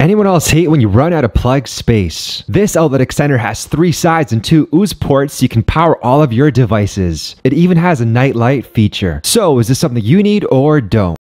Anyone else hate when you run out of plug space? This outlet extender has 3 sides and 2 USB ports so you can power all of your devices. It even has a night light feature. So is this something you need or don't?